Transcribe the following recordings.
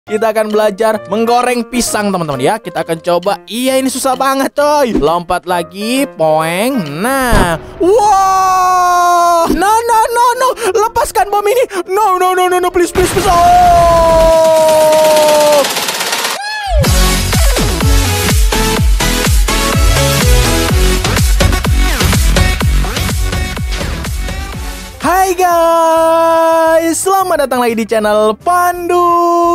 Kita akan belajar menggoreng pisang teman-teman ya. Kita akan coba. Iya, ini susah banget coy. Lompat lagi, poeng. Nah, wow, no. Lepaskan bom ini. No, please. Oh. Hai guys, selamat datang lagi di channel Pandu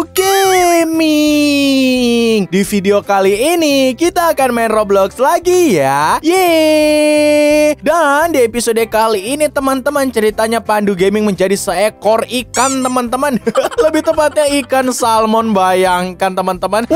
Gaming. Di video kali ini kita akan main Roblox lagi ya. Yeay. Dan di episode kali ini teman-teman, ceritanya Pandu Gaming menjadi seekor ikan teman-teman. Lebih tepatnya ikan salmon. Bayangkan teman-teman.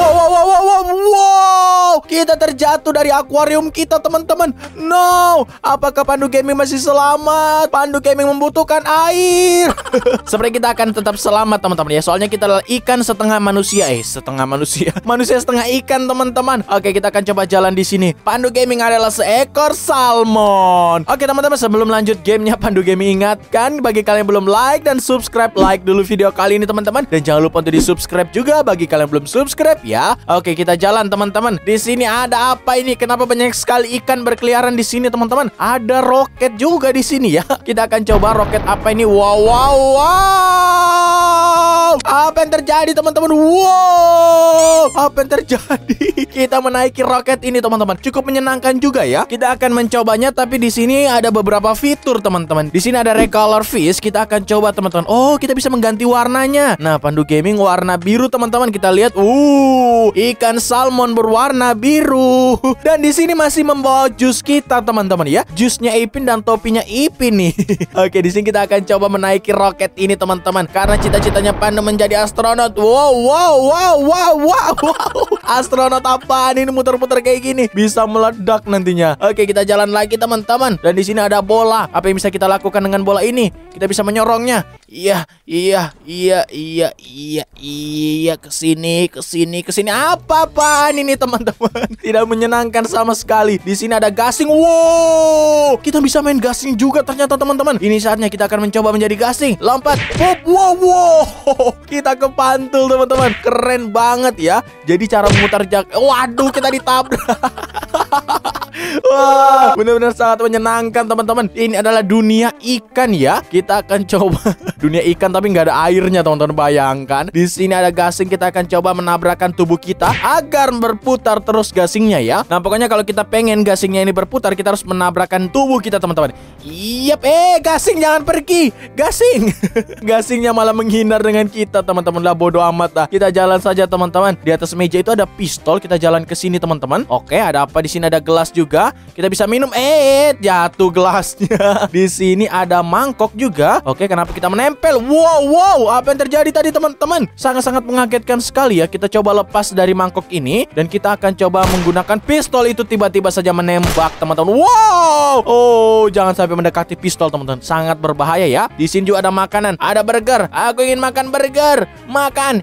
Wow. Kita terjatuh dari akuarium kita teman-teman. No, apakah Pandu Gaming masih selamat? Pandu Gaming membutuhkan air. Seperti kita akan tetap selamat teman-teman ya. Soalnya kita adalah ikan setengah manusia. Manusia setengah ikan teman-teman. Oke, kita akan coba jalan di sini. Pandu Gaming adalah seekor salmon. Oke teman-teman, sebelum lanjut gamenya, Pandu Gaming ingatkan bagi kalian yang belum like dan subscribe, like dulu video kali ini teman-teman. Dan jangan lupa untuk di subscribe juga bagi kalian yang belum subscribe ya. Oke, kita jalan teman-teman. Di sini ada apa ini? Kenapa banyak sekali ikan berkeliaran di sini teman-teman? Ada roket juga di sini ya. Kita akan coba roket apa ini? Wow. Apa yang terjadi teman-teman? Wow. Apa yang terjadi? Kita menaiki roket ini teman-teman. Cukup menyenangkan juga ya. Kita akan mencobanya, tapi di sini ada beberapa fitur teman-teman. Di sini ada recolor fish. Kita akan coba teman-teman. Oh, kita bisa mengganti warnanya. Nah, Pandu Gaming warna biru teman-teman. Kita lihat. Ikan salmon berwarna biru. Dan di sini masih membawa jus kita teman-teman ya. Jusnya Ipin dan topinya Ipin nih. Oke, di sini kita akan coba menaiki roket ini teman-teman. Karena cita-citanya Pandu menjadi astronot. Wow. Astronot apaan ini muter-muter kayak gini? Bisa meledak nantinya. Oke, kita jalan lagi teman-teman. Dan di sini ada bola. Apa yang bisa kita lakukan dengan bola ini? Kita bisa menyorongnya. Iya. Kesini. Apa-apaan ini teman-teman? Tidak menyenangkan sama sekali. Di sini ada gasing. Wow, kita bisa main gasing juga ternyata teman-teman. Ini saatnya kita akan mencoba menjadi gasing. Lompat. Wow. Kita kepantul teman-teman. Keren banget ya. Jadi cara memutar waduh, kita ditabrak. Wah, benar-benar sangat menyenangkan teman-teman. Ini adalah dunia ikan ya. Kita akan coba dunia ikan tapi nggak ada airnya teman-teman. Bayangkan. Di sini ada gasing. Kita akan coba menabrakkan tubuh kita agar berputar terus gasingnya ya. Nah, pokoknya kalau kita pengen gasingnya ini berputar, kita harus menabrakkan tubuh kita teman-teman. Yap, gasing jangan pergi. Gasing. Gasingnya malah menghindar dengan kita teman-teman. Lah, bodoh amat lah. Kita jalan saja teman-teman. Di atas meja itu ada pistol. Kita jalan ke sini teman-teman. Oke, ada apa di sini? Ada gelas juga. Kita bisa minum. Jatuh gelasnya. Di sini ada mangkok juga. Oke, kenapa kita menempel? Wow, apa yang terjadi tadi teman-teman? Sangat-sangat mengagetkan sekali ya. Kita coba lepas dari mangkok ini dan kita akan coba menggunakan pistol itu tiba-tiba saja menembak teman-teman. Wow. Oh, jangan sampai mendekati pistol teman-teman. Sangat berbahaya ya. Di sini juga ada makanan. Ada burger. Aku ingin makan burger. Makan.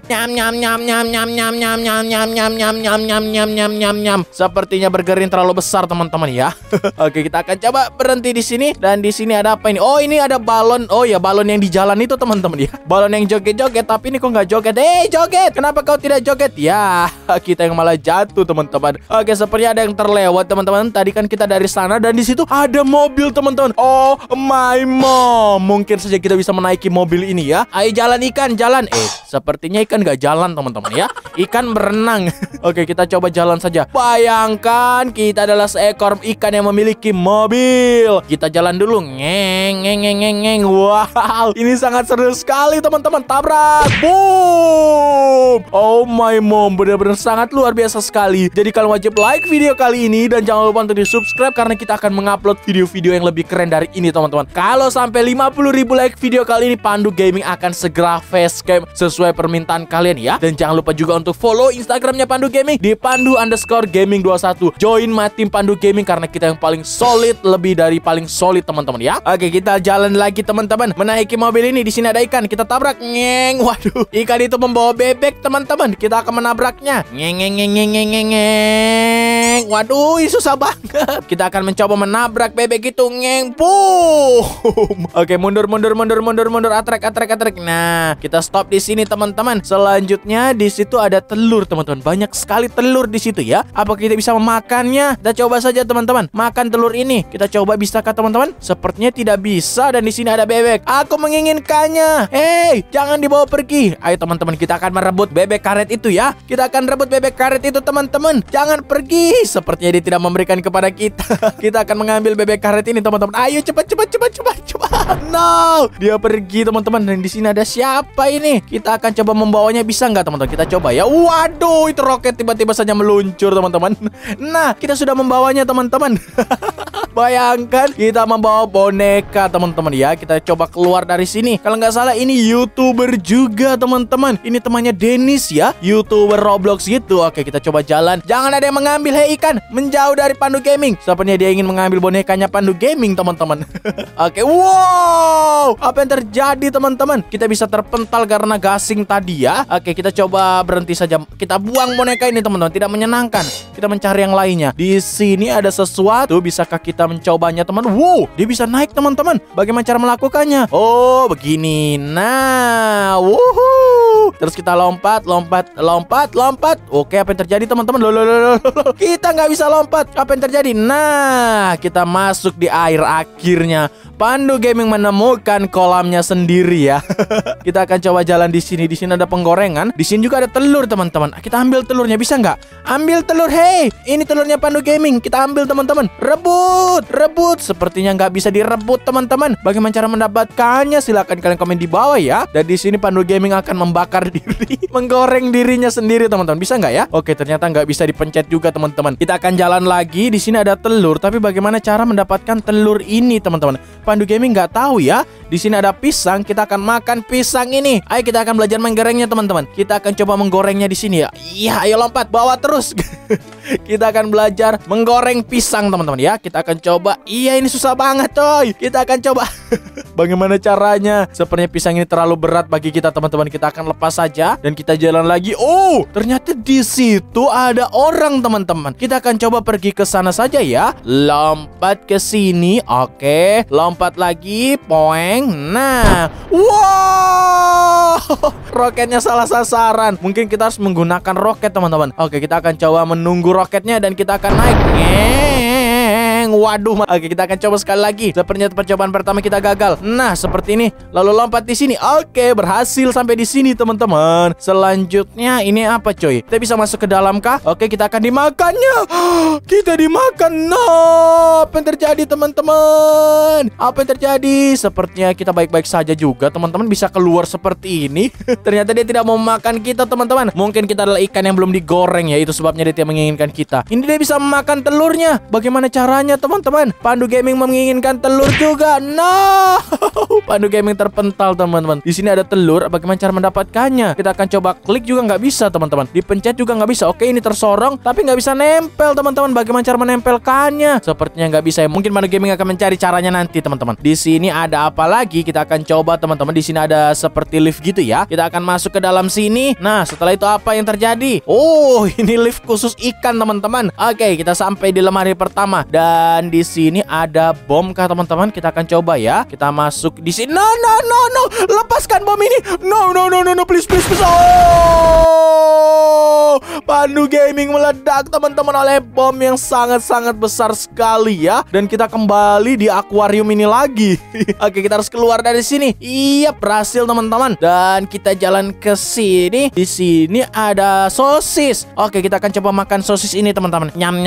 Nyam. Sepertinya burger ini terlalu besar teman-teman ya. Oke, kita akan coba berhenti di sini. Dan di sini ada apa ini? Oh, ini ada balon. Oh ya, balon yang di jalan itu teman-teman ya. Balon yang joget-joget, tapi ini kok nggak joget? Joget. Kenapa kau tidak joget? Ya, kita yang malah jatuh teman-teman. Oke, sepertinya ada yang terlewat teman-teman. Tadi kan kita dari sana dan di situ ada mobil teman-teman. Oh my mom. Mungkin saja kita bisa menaiki mobil ini ya. Ayo jalan ikan, jalan. Sepertinya ikan nggak jalan teman-teman ya. Ikan berenang. Oke, kita coba jalan saja. Bayangkan kita adalah seekor ikan yang memiliki mobil. Kita jalan dulu. Ngeng. Wow, ini sangat seru sekali teman-teman. Tabrak. Boom. Oh my mom, benar-benar sangat luar biasa sekali. Jadi kalian wajib like video kali ini dan jangan lupa untuk di subscribe karena kita akan mengupload video-video yang lebih keren dari ini teman-teman. Kalau sampai 50.000 like video kali ini, Pandu Gaming akan segera facecam sesuai permintaan kalian ya. Dan jangan lupa juga untuk follow Instagramnya Pandu Gaming di pandu_gaming21. Join my tim Pandu Gaming karena kita yang paling solid, lebih dari paling solid teman-teman ya. Oke, kita jalan lagi teman-teman. Menaiki mobil ini. Di sini ada ikan. Kita tabrak. Ngeng. Waduh, ikan itu membawa bebek teman-teman. Kita akan menabraknya. Ngeng. Waduh, ini susah banget. Kita akan mencoba menabrak bebek itu. Ngeng, boom. Oke, mundur. Atrek. Nah, kita stop di sini teman-teman. Selanjutnya di situ ada telur teman-teman. Banyak sekali telur di situ ya. Apa kita bisa memakannya? Kita coba saja teman-teman. Makan telur ini. Kita coba, bisakah teman-teman? Sepertinya tidak bisa. Dan di sini ada bebek. Aku menginginkannya. Hei, jangan dibawa pergi. Ayo teman-teman, kita akan merebut bebek karet itu ya. Kita akan rebut bebek karet itu teman-teman. Jangan pergi. Sepertinya dia tidak memberikan kepada kita. Kita akan mengambil bebek karet ini teman-teman. Ayo cepat. No, dia pergi teman-teman. Dan di sini ada siapa ini? Kita akan coba membawanya, bisa nggak teman-teman? Kita coba ya. Waduh, itu roket tiba-tiba saja meluncur teman-teman. Nah, kita sudah membawanya teman-teman. Bayangkan kita membawa boneka teman-teman ya. Kita coba keluar dari sini. Kalau nggak salah ini YouTuber juga teman-teman. Ini temannya Dennis ya, YouTuber Roblox gitu. Oke, kita coba jalan. Jangan ada yang mengambil, hei ikan. Menjauh dari Pandu Gaming. Sepertinya dia ingin mengambil bonekanya Pandu Gaming teman-teman. Oke, wow. Apa yang terjadi teman-teman? Kita bisa terpental karena gasing tadi ya. Oke, kita coba berhenti saja. Kita buang boneka ini teman-teman. Tidak menyenangkan. Kita mencari yang lainnya. Di sini ada sesuatu. Bisakah kita mencobanya teman? Wow, dia bisa naik teman-teman. Bagaimana cara melakukannya? Oh, begini. Nah, wuhu. Terus kita lompat. Oke, apa yang terjadi teman-teman? Loh. Kita nggak bisa lompat. Apa yang terjadi? Nah, kita masuk di air akhirnya. Pandu Gaming menemukan kolamnya sendiri ya. Kita akan coba jalan di sini. Di sini ada penggorengan. Di sini juga ada telur teman-teman. Kita ambil telurnya, bisa nggak? Ambil telur, hey. Ini telurnya Pandu Gaming. Kita ambil teman-teman. Rebut. Sepertinya nggak bisa direbut teman-teman. Bagaimana cara mendapatkannya? Silahkan kalian komen di bawah ya. Dan di sini Pandu Gaming akan membakar diri, menggoreng dirinya sendiri teman-teman. Bisa nggak ya? Oke, ternyata nggak bisa dipencet juga teman-teman. Kita akan jalan lagi. Di sini ada telur. Tapi bagaimana cara mendapatkan telur ini teman-teman? Pandu Gaming nggak tahu ya. Di sini ada pisang. Kita akan makan pisang ini. Ayo kita akan belajar menggorengnya teman-teman. Kita akan coba menggorengnya di sini ya. Iya, ayo lompat, bawa terus. Kita akan belajar menggoreng pisang teman-teman ya. Kita akan coba. Iya, ini susah banget coy. Kita akan coba. Bagaimana caranya? Sepertinya pisang ini terlalu berat bagi kita teman-teman. Kita akan lepas saja dan kita jalan lagi. Oh, ternyata di situ ada orang teman-teman. Kita akan coba pergi ke sana saja ya. Lompat ke sini. Oke, lompat lagi. Poeng. Nah, wow. Roketnya salah sasaran. Mungkin kita harus menggunakan roket teman-teman. Oke, kita akan coba menunggu roketnya dan kita akan naik. Waduh. Oke, kita akan coba sekali lagi. Sepertinya percobaan pertama kita gagal. Nah, seperti ini. Lalu lompat di sini. Oke, berhasil sampai di sini teman-teman. Selanjutnya ini apa coy? Kita bisa masuk ke dalam kah? Oke, kita akan dimakannya. Kita dimakan. No, apa yang terjadi teman-teman? Apa yang terjadi? Sepertinya kita baik-baik saja juga teman-teman. Bisa keluar seperti ini. Ternyata dia tidak mau makan kita teman-teman. Mungkin kita adalah ikan yang belum digoreng ya. Itu sebabnya dia tidak menginginkan kita. Ini dia bisa memakan telurnya. Bagaimana caranya teman-teman? Pandu Gaming menginginkan telur juga. No, Pandu Gaming terpental teman-teman. Di sini ada telur. Bagaimana cara mendapatkannya? Kita akan coba klik juga nggak bisa teman-teman. Dipencet juga nggak bisa. Oke, ini tersorong tapi nggak bisa nempel teman-teman. Bagaimana cara menempelkannya? Sepertinya nggak bisa ya. Mungkin Pandu Gaming akan mencari caranya nanti teman-teman. Di sini ada apa lagi? Kita akan coba teman-teman. Di sini ada seperti lift gitu ya. Kita akan masuk ke dalam sini. Nah, setelah itu apa yang terjadi? Oh, ini lift khusus ikan teman-teman. Oke, kita sampai di lemari pertama. Dan di sini ada bom kah teman-teman? Kita akan coba ya. Kita masuk di sini. No. Lepaskan bom ini. No. Please. Oh, Pandu Gaming meledak teman-teman oleh bom yang sangat-sangat besar sekali ya. Dan kita kembali di akuarium ini lagi. Oke, kita harus keluar dari sini. Iya, berhasil teman-teman. Dan kita jalan ke sini. Di sini ada sosis. Oke, kita akan coba makan sosis ini teman-teman. Nyam.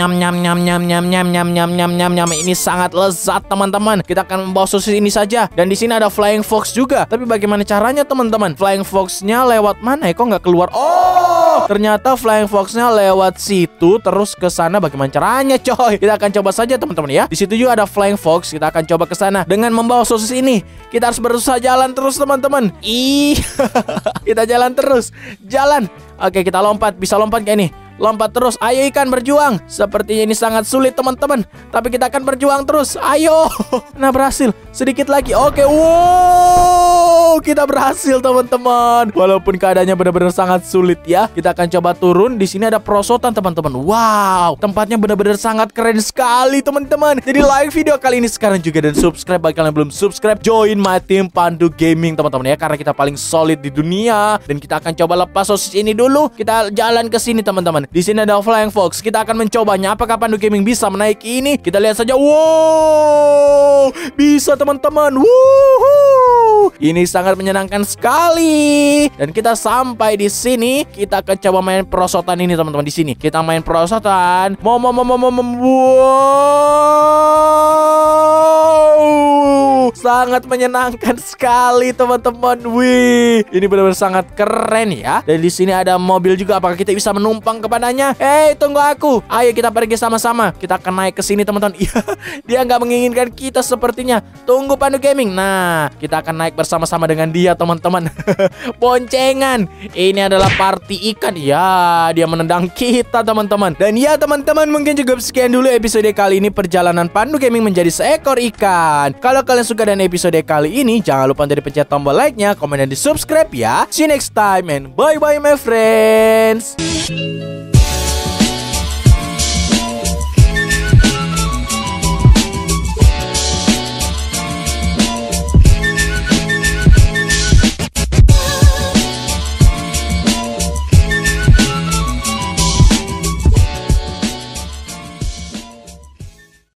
Ini sangat lezat teman-teman. Kita akan membawa sosis ini saja. Dan di sini ada Flying Fox juga. Tapi bagaimana caranya teman-teman? Flying Fox-nya lewat mana ya? Kok nggak keluar? Oh, ternyata Flying Fox-nya lewat situ terus ke sana. Bagaimana caranya coy? Kita akan coba saja teman-teman ya. Di situ juga ada Flying Fox. Kita akan coba ke sana dengan membawa sosis ini. Kita harus berusaha jalan terus teman-teman. Kita jalan terus. Jalan. Oke, kita lompat. Bisa lompat kayak ini. Lompat terus. Ayo ikan, berjuang. Sepertinya ini sangat sulit teman-teman, tapi kita akan berjuang terus. Ayo. Nah, berhasil. Sedikit lagi. Oke. Wow, kita berhasil teman-teman. Walaupun keadaannya benar-benar sangat sulit ya. Kita akan coba turun. Di sini ada perosotan teman-teman. Wow, tempatnya benar-benar sangat keren sekali teman-teman. Jadi like video kali ini sekarang juga dan subscribe bagi kalian yang belum subscribe. Join my team Pandu Gaming teman-teman ya, karena kita paling solid di dunia. Dan kita akan coba lepas sosis ini dulu. Kita jalan ke sini teman-teman. Di sini ada Flying Fox. Kita akan mencobanya. Apakah Pandu Gaming bisa menaiki ini? Kita lihat saja. Wow, bisa teman-teman. Wuhu. Ini sangat menyenangkan sekali. Dan kita sampai di sini. Kita akan coba main perosotan ini teman-teman. Di sini kita main perosotan. Wow, sangat menyenangkan sekali teman-teman. Wih, ini benar-benar sangat keren ya. Dan di sini ada mobil juga. Apakah kita bisa menumpang kepadanya? Hei, tunggu aku. Ayo kita pergi sama-sama. Kita akan naik ke sini teman-teman. Iya, dia nggak menginginkan kita sepertinya. Tunggu Pandu Gaming. Nah, kita akan naik bersama-sama dengan dia teman-teman. Boncengan. Ini adalah party ikan. Ya, dia menendang kita teman-teman. Dan ya teman-teman, mungkin juga sekian dulu episode kali ini perjalanan Pandu Gaming menjadi seekor ikan. Kalau kalian suka dengan episode kali ini, jangan lupa untuk dipencet tombol like-nya, komen dan di subscribe ya. See you next time and bye-bye my friends.